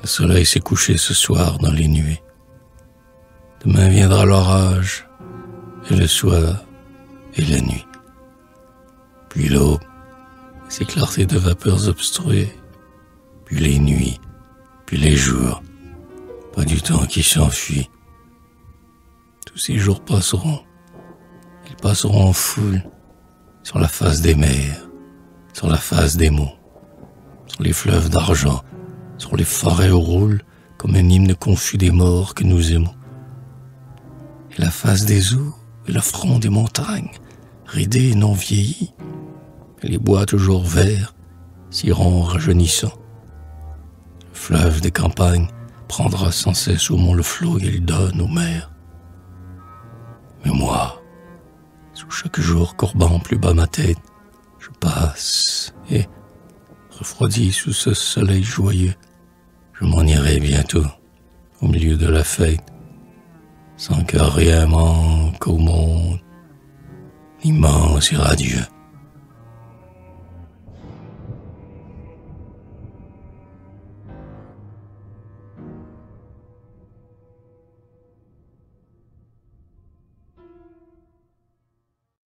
Le soleil s'est couché ce soir dans les nuées. Demain viendra l'orage, et le soir, et la nuit. Puis l'aube, ses clartés de vapeurs obstruées, puis les nuits, puis les jours, pas du temps qui s'enfuit. Tous ces jours passeront, ils passeront en foule, sur la face des mers, sur la face des monts, sur les fleuves d'argent, sur les forêts où roule comme un hymne confus des morts que nous aimons. Et la face des eaux et le front des montagnes, ridés et non vieillis, et les bois toujours verts s'iront rajeunissant. Le fleuve des campagnes prendra sans cesse au mont le flot qu'il donne aux mers. Mais moi, sous chaque jour courbant plus bas ma tête, je passe et, refroidi sous ce soleil joyeux, je m'en irai bientôt au milieu de la fête, sans que rien manque au monde immense et radieux.